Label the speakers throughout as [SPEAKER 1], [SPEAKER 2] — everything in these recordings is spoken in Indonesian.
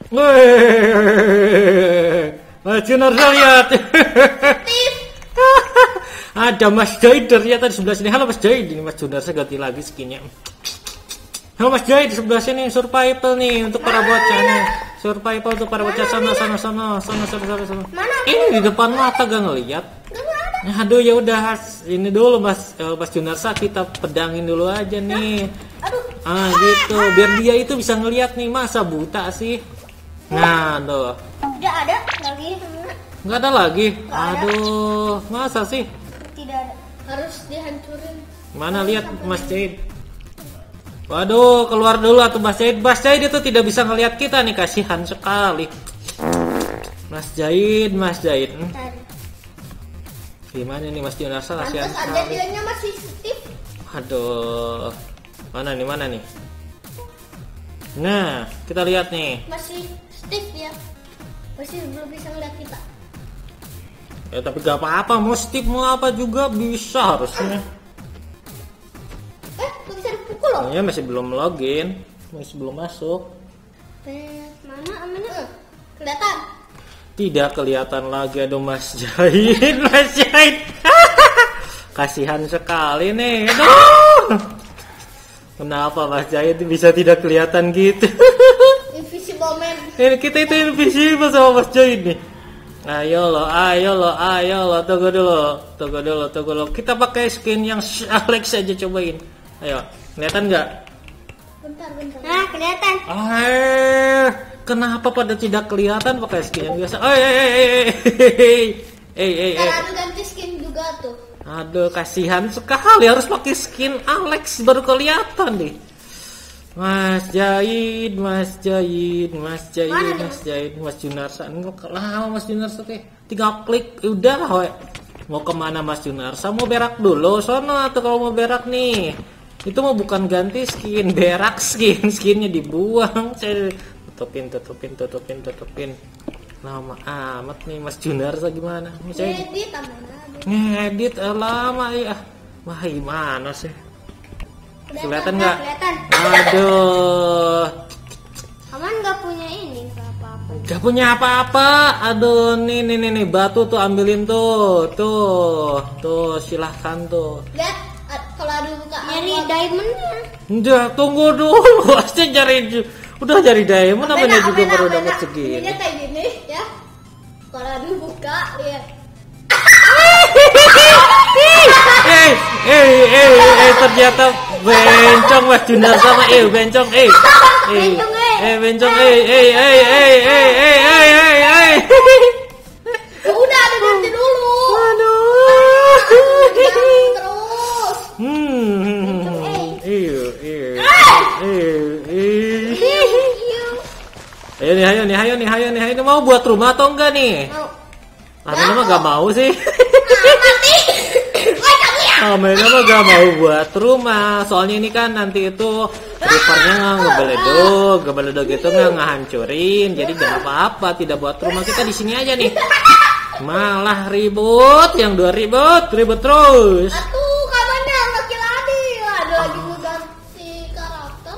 [SPEAKER 1] Mas Junarsa lihat. Ada Mas Jaid ternyata di sebelah sini. Halo Mas Jaid, ini Mas Junarsa ganti lagi skinnya. Halo Mas Jaid di sebelah sini, survival nih untuk para bocah nih. Survival untuk para bocah sana. Ini di depan mata gak ngeliat. Aduh ya udah, ini dulu Mas Junarsa kita pedangin dulu aja nih. Gitu, biar dia itu bisa ngeliat nih, masa buta sih. Nah, tuh.
[SPEAKER 2] Tidak ada lagi.
[SPEAKER 1] Nggak ada lagi. Aduh, masa sih?
[SPEAKER 2] Tidak ada. Harus dihancurin.
[SPEAKER 1] Mana lihat Mas Jaid? Waduh, keluar dulu atau Mas Jaid. Mas Jaid itu tidak bisa ngelihat kita nih, kasihan sekali. Mas Jaid. Gimana nih Mas Junarsa, kasihan sekali.
[SPEAKER 2] Ada dianya masih Steve.
[SPEAKER 1] Aduh. Mana nih? Nah, kita lihat nih.
[SPEAKER 2] Masih Steve ya. Masih belum bisa ngeliat kita.
[SPEAKER 1] Ya tapi gak apa-apa, mau Steve mau apa juga bisa harusnya.
[SPEAKER 2] Bisa dipukul loh.
[SPEAKER 1] Ya masih belum login, masih belum masuk.
[SPEAKER 2] Mana? Kelihatan?
[SPEAKER 1] Tidak kelihatan lagi, aduh Mas Jaid. Kasihan sekali nih. Aduh. Kenapa Mas Jaid bisa tidak kelihatan gitu?
[SPEAKER 2] Invisible man.
[SPEAKER 1] Kita itu invisible sama Mas Jaid nih. Ayo lo, tunggu dulu. Kita pakai skin yang Alex aja, cobain. Ayo, kelihatan nggak?
[SPEAKER 2] Bentar. Nah, kelihatan.
[SPEAKER 1] Kenapa pada tidak kelihatan pakai skin yang biasa?
[SPEAKER 2] Karena ganti skin juga tuh.
[SPEAKER 1] Aduh, kasihan sekali harus pakai skin Alex baru kelihatan deh. Mas Jaid, Mas Junarsa. Lama Mas Junarsa teh. Tinggal klik udah we. Mau kemana Mas Junarsa? Mau berak dulu sono atau kalau mau berak nih? Itu mau bukan ganti skin, berak skinnya dibuang. Tutupin. Lama amat nih Mas Junarsa, gimana? Ngedit lama ya. Wah, gimana sih? Kelihatan nggak?
[SPEAKER 2] Kelihatan.
[SPEAKER 1] Aduh.
[SPEAKER 2] Aman nggak punya ini apa-apa.
[SPEAKER 1] Gak punya apa-apa. Aduh, nih batu tuh ambilin tuh. Tuh, silahkan tuh.
[SPEAKER 2] Lihat, kalau ada buka nyari diamondnya.
[SPEAKER 1] Udah, tunggu dulu. Udah cari diamond namanya juga baru dapat segini.
[SPEAKER 2] Ini kayak gini ya. Kalau ada buka, lihat.
[SPEAKER 1] Ternyata bencong Mas Junarsa sama bencong.
[SPEAKER 2] Udah ada ganti dulu.
[SPEAKER 1] Aduh. Terus. Ayo nih, mau buat rumah atau enggak nih?
[SPEAKER 2] Mau.
[SPEAKER 1] Amena mah gak mau sih.
[SPEAKER 2] Mati.
[SPEAKER 1] Amena mah gak mau buat rumah. Soalnya ini kan nanti itu creepernya ngebeledog itu ngehancurin. Jadi gak apa-apa, tidak buat rumah, kita di sini aja nih. Malah ribut, yang dua ribut terus.
[SPEAKER 2] Atuh, kamarnya nggak kiladi. Ada lagi mau ganti karakter.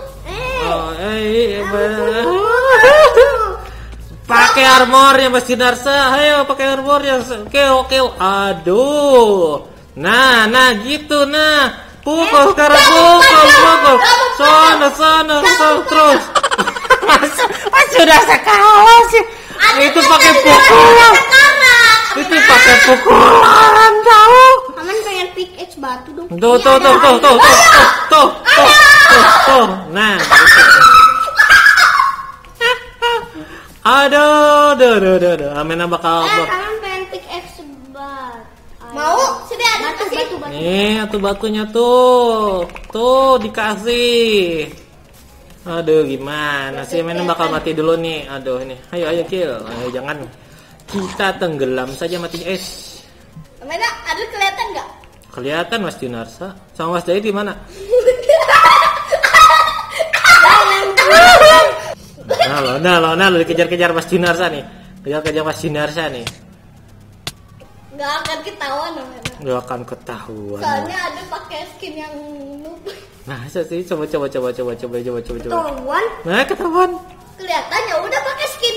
[SPEAKER 1] Pakai armornya Mas Junarsa, ayo pakai armornya. Oke. Aduh. Nah, gitu nah. Pukul sekarang, pukul. Sana terus. Mas Junarsa kalah sih. Itu pakai pukulan. Itu pakai pukulan tahu.
[SPEAKER 2] Aman pengen pickaxe batu dong.
[SPEAKER 1] Tuh. Nah. Aduh. Amena bakal
[SPEAKER 2] Aman pengen pickaxe batu. Mau? Sudah ada batu.
[SPEAKER 1] Nih, tuh batunya tuh. Tuh dikasih. Aduh, gimana sih? Amena bakal mati dulu nih. Aduh, ini. Ayo kill. Ayo jangan. Kita tenggelam saja mati.
[SPEAKER 2] Amena, ada kelihatan nggak?
[SPEAKER 1] Kelihatan Mas Junarsa. Sama Mas Jaid di mana? Nah lo dikejar-kejar Mas Junarsa nih. Kejar Mas Junarsa nih.
[SPEAKER 2] Nggak akan ketahuan namanya.
[SPEAKER 1] Nggak akan ketahuan.
[SPEAKER 2] Soalnya ada pakai skin yang noob.
[SPEAKER 1] Nah, sih coba.
[SPEAKER 2] Ketahuan?
[SPEAKER 1] Nah, ketahuan.
[SPEAKER 2] Kelihatan ya udah pakai skin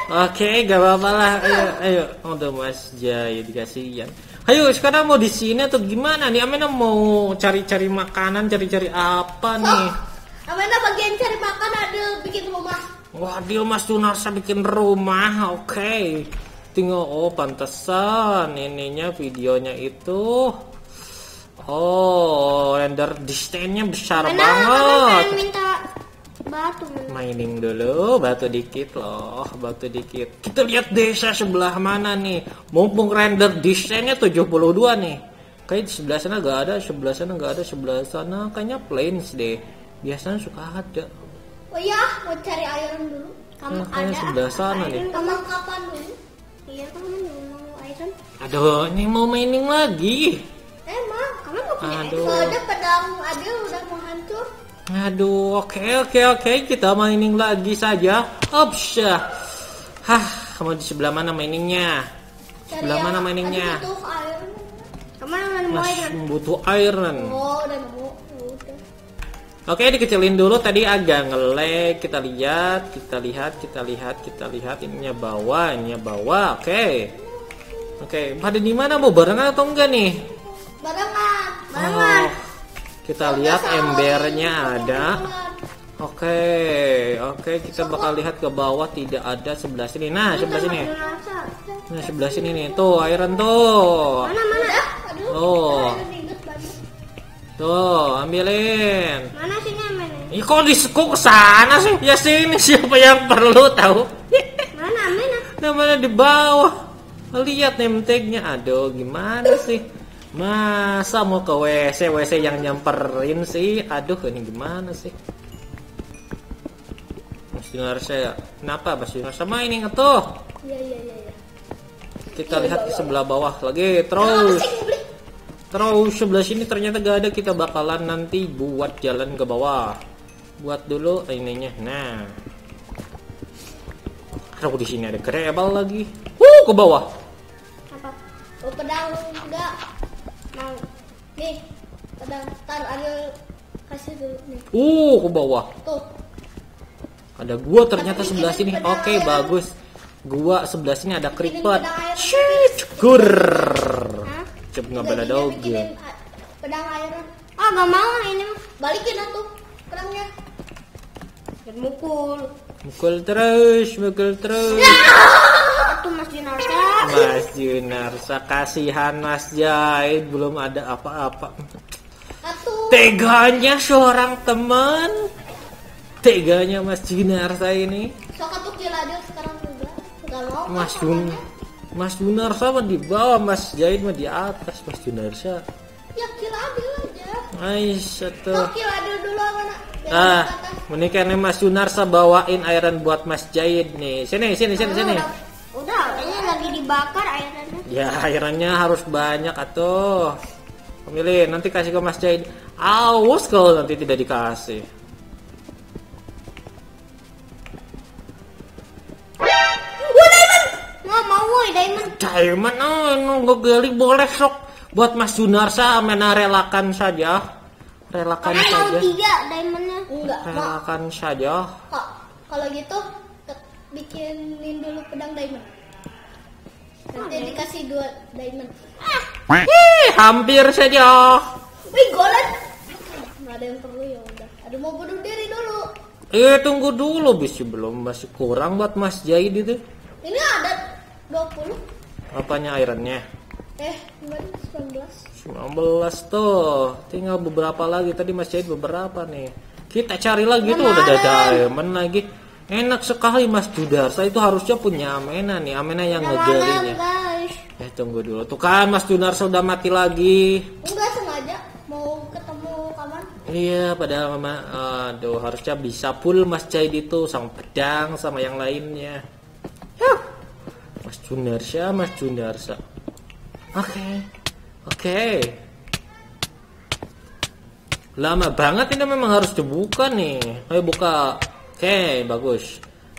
[SPEAKER 1] Oke, gak apa-apa lah. Ayo. Udah Mas Jai dikasihin. Ayo, sekarang mau di sini atau gimana nih? Amena mau cari-cari makanan, cari-cari apa nih?
[SPEAKER 2] Amena bagian cari makan ada bikin rumah.
[SPEAKER 1] Wah, dia Mas Junarsa bikin rumah. Oke. Tinggal pantesan ininya videonya itu. Oh, render distance-nya besar banget.
[SPEAKER 2] Minta batu.
[SPEAKER 1] Mining dulu, batu dikit loh, batu dikit. Kita lihat desa sebelah mana nih. Mumpung render distance-nya 72 nih. Kayak di sebelah sana gak ada, sebelah sana gak ada, sebelah sana kayaknya plains deh. Biasanya suka ada.
[SPEAKER 2] Oh iya, mau cari iron dulu. Kamu
[SPEAKER 1] Kayaknya
[SPEAKER 2] ada
[SPEAKER 1] sebelah sana nih.
[SPEAKER 2] kamu kapan dulu? Iya, kamu mau iron.
[SPEAKER 1] Aduh, ini mau mining lagi.
[SPEAKER 2] Emang, kamu mau punya
[SPEAKER 1] Aduh.
[SPEAKER 2] iron? Soalnya pedang Adil udah mau hancur.
[SPEAKER 1] Aduh, oke, kita mining lagi saja. Ops. Hah, kamu di sebelah mana miningnya? Sebelah mana miningnya?
[SPEAKER 2] Butuh iron. Kamu yang mau
[SPEAKER 1] Mas
[SPEAKER 2] iron?
[SPEAKER 1] butuh iron.
[SPEAKER 2] Oh, udah nemu. Udah.
[SPEAKER 1] Oke, dikecilin dulu tadi agak nge-lag. Kita lihat. Ininya bawah. Oke, pada di mana mau barengan atau enggak nih?
[SPEAKER 2] Barengan.
[SPEAKER 1] Oh, kita lihat embernya ada. Oke, kita bakal lihat ke bawah, tidak ada sebelah sini. Nah, sebelah sini. Nah, sebelah sini nih. Tuh, iron tuh.
[SPEAKER 2] Mana? Aduh.
[SPEAKER 1] Oh.
[SPEAKER 2] iron inget banget.
[SPEAKER 1] Tuh, ambilin.
[SPEAKER 2] Mana sih namanya?
[SPEAKER 1] Ih, kok ke sana sih? Ya sini, siapa yang perlu tahu?
[SPEAKER 2] Mana?
[SPEAKER 1] Namanya di bawah. Lihat name tag-nya. Aduh, gimana sih? Masa mau ke WC yang nyamperin sih? Aduh, ini gimana sih? Mas Junarsa, kenapa Mas Junarsa mainin tuh?
[SPEAKER 2] Iya.
[SPEAKER 1] Kita lihat di sebelah bawah lagi, terus sebelah sini ternyata gak ada. Kita bakalan nanti buat jalan ke bawah. Buat dulu ininya. Nah, aku di sini ada gravel lagi. Ke bawah.
[SPEAKER 2] Apa? Oh, pedang enggak. Mau. Nih, pedang tar ada kasih dulu nih.
[SPEAKER 1] Ke bawah.
[SPEAKER 2] Tuh.
[SPEAKER 1] Ada gua ternyata sebelah sini. Oke, bagus. Gua sebelah sini ada creeper. Syukur. Coba nggak bela doge.
[SPEAKER 2] Pedang iron. Ah, nggak mau ini mah. Balikin atuh pedangnya. Dan mukul.
[SPEAKER 1] Mukul terus.
[SPEAKER 2] Atuh Mas Junarsa.
[SPEAKER 1] Mas Junarsa, kasihan Mas Jahid, belum ada apa-apa.
[SPEAKER 2] Atuh.
[SPEAKER 1] Teganya seorang teman. Teganya Mas Junarsa ini.
[SPEAKER 2] Sok atuh Kiladil sekarang juga. Enggak mau.
[SPEAKER 1] Mas Junarsa mah di bawah, Mas Jahid mah di atas. Mas Junarsa.
[SPEAKER 2] Ya Kiladil aja.
[SPEAKER 1] Aisyah.
[SPEAKER 2] Sok Kiladil dulu mana?
[SPEAKER 1] Menikah nih Mas Junarsa bawain iron buat Mas Jahid nih. Sini.
[SPEAKER 2] Udah, ini lagi dibakar ironnya.
[SPEAKER 1] Ya, ironnya harus banyak atuh. Pemilih, nanti kasih ke Mas Jahid. Awas kalau nanti tidak dikasih.
[SPEAKER 2] Nggak mau woy, diamond.
[SPEAKER 1] Diamond, nggak gali boleh sok. Buat Mas Junarsa, Amena relakan saja. Relakan
[SPEAKER 2] Kamu mau
[SPEAKER 1] saja.
[SPEAKER 2] 3 diamondnya? Enggak, mau.
[SPEAKER 1] Relakan saja.
[SPEAKER 2] Kok, kalau gitu bikinin dulu pedang diamond. Nanti dikasih 2 diamond.
[SPEAKER 1] Hampir saja.
[SPEAKER 2] Wih, golden. Nggak ada yang perlu ya udah. Aduh, mau bunuh diri dulu.
[SPEAKER 1] Tunggu dulu, belum masih kurang buat Mas Jahid itu.
[SPEAKER 2] Ini ada 20.
[SPEAKER 1] Apanya ironnya?
[SPEAKER 2] Enggak ada 19.
[SPEAKER 1] 19 tuh. Tinggal beberapa lagi. Tadi Mas Jahid beberapa nih. Kita cari lagi tuh, udah ada diamond lagi. Enak sekali Mas Junarsa, itu harusnya punya Amena nih. Amena yang ngegalinya.
[SPEAKER 2] Guys.
[SPEAKER 1] Tunggu dulu. Tuh kan Mas Junarsa udah mati lagi.
[SPEAKER 2] Enggak sengaja mau ketemu kawan.
[SPEAKER 1] Iya, padahal mama, aduh, harusnya bisa full Mas Jahid itu sama pedang sama yang lainnya. Mas Junarsa. Oke. Lama banget ini, memang harus dibuka nih. Ayo buka. Oke, bagus.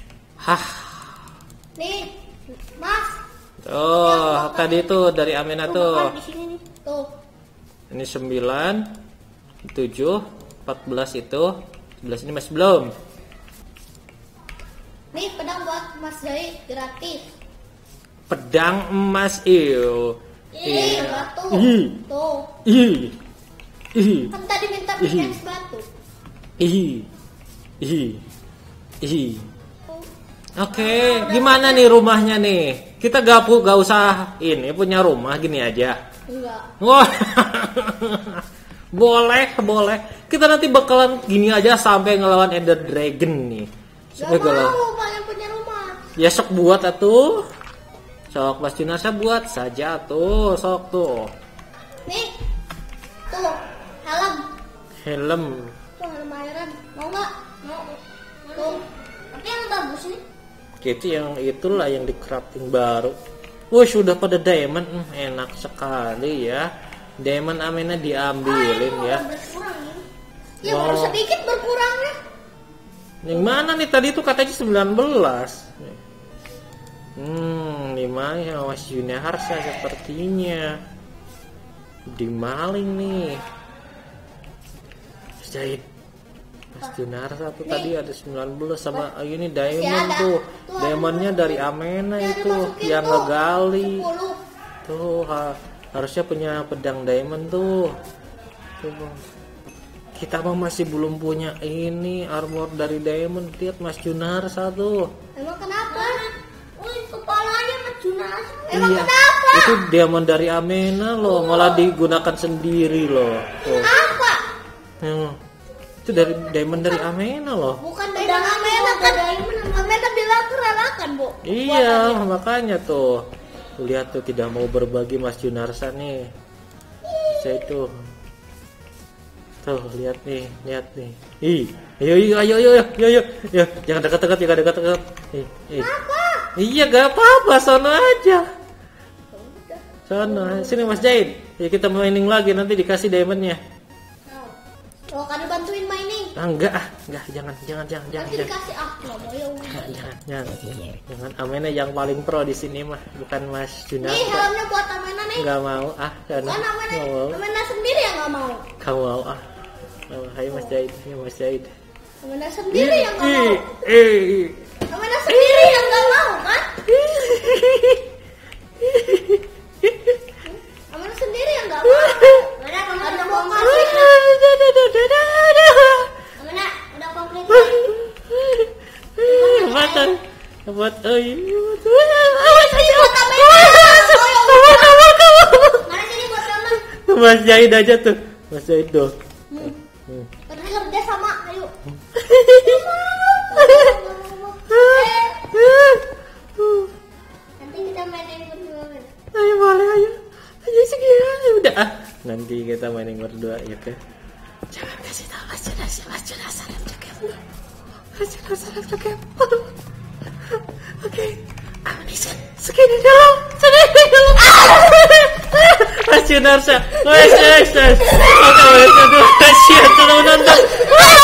[SPEAKER 2] Nih, Mas.
[SPEAKER 1] Tuh, tadi tuh dari Amena tuh.
[SPEAKER 2] Di sini nih. Tuh.
[SPEAKER 1] Ini 9, 7, 14 itu. Sebelah sini masih belum.
[SPEAKER 2] Nih pedang buat Mas Jai gratis.
[SPEAKER 1] Pedang emas iyo.
[SPEAKER 2] Ih, batu.
[SPEAKER 1] Ih.
[SPEAKER 2] Tuh.
[SPEAKER 1] Ih. Ih.
[SPEAKER 2] Kan tadi minta pickaxe batu.
[SPEAKER 1] Ih. Ih. Ih.
[SPEAKER 2] Tuh.
[SPEAKER 1] Oke, gimana nih rumahnya nih? Kita gak usah ini punya rumah gini aja.
[SPEAKER 2] Enggak.
[SPEAKER 1] Wah, boleh. Kita nanti bakalan gini aja sampai ngelawan Ender Dragon nih.
[SPEAKER 2] Gak mau pengen punya rumah.
[SPEAKER 1] Ya sok buat atuh. Sok Mas Junarsa buat saja tuh, sok tuh.
[SPEAKER 2] Nih, tuh helm.
[SPEAKER 1] Helm.
[SPEAKER 2] Tuh helm iron. Mau nggak? Mau. Tuh. Tapi yang bagus nih.
[SPEAKER 1] Itu yang itulah yang di crafting baru. Wah sudah pada diamond, enak sekali ya. Diamond Amena diambilin ya.
[SPEAKER 2] Berkurang nih. Ya baru sedikit berkurangnya.
[SPEAKER 1] Yang mana nih tadi tuh katanya 19. Dimana Mas Junarsa sepertinya dimaling nih. Jahit Mas Junarsa tuh tadi ada 19 sama ini diamond tuh. Diamondnya dari Amena itu yang ngegali. Tuh harusnya punya pedang diamond tuh. Kita mah masih belum punya ini armor dari diamond. Lihat Mas Junarsa tuh.
[SPEAKER 2] Emang kenapa? Kepalanya Mas Junarsa. Emang kenapa?
[SPEAKER 1] Itu diamond dari Amena loh, malah digunakan sendiri loh. Tuh.
[SPEAKER 2] Apa?
[SPEAKER 1] Itu dari diamond dari Amena loh.
[SPEAKER 2] Bukan dari Amena kan? Amena bilang keralakan, Bu.
[SPEAKER 1] Iya, makanya tuh. Lihat tuh tidak mau berbagi Mas Junarsa nih. Saya itu. Tuh, lihat nih. Ih, ayo. Jangan dekat-dekat.
[SPEAKER 2] Apa?
[SPEAKER 1] Iya, gak apa-apa, sono aja. Sono, sini Mas Jahit. Ya kita mining lagi nanti dikasih diamondnya.
[SPEAKER 2] Oh, kan bantuin mining.
[SPEAKER 1] Enggak, jangan.
[SPEAKER 2] Nanti dikasih nggak mau ya.
[SPEAKER 1] Jangan Amena yang paling pro di sini mah, bukan Mas Junarsa.
[SPEAKER 2] Nih helmnya buat Amena nih.
[SPEAKER 1] Enggak mau karena
[SPEAKER 2] Kan Amena sendiri yang nggak mau.
[SPEAKER 1] Kamu mau Ayo Mas Jahit,
[SPEAKER 2] Amena sendiri yang nggak mau. Amena sendiri yang nggak mau kan? Amena sendiri yang nggak mau. Amena mau kasih. Amena udah komplit.
[SPEAKER 1] Buat Mas Jahit aja tuh. Mas Jahit tuh.
[SPEAKER 2] Kerja sama, ayo. Nanti kita mainin berdua.
[SPEAKER 1] Ayo boleh ayo segini udah nanti kita mainin berdua gitu. Jangan kasih tahu Mas Junarsa game. Oke, amnesia segini dulu. Mas Junarsa, wes. Oke, sudah nonton.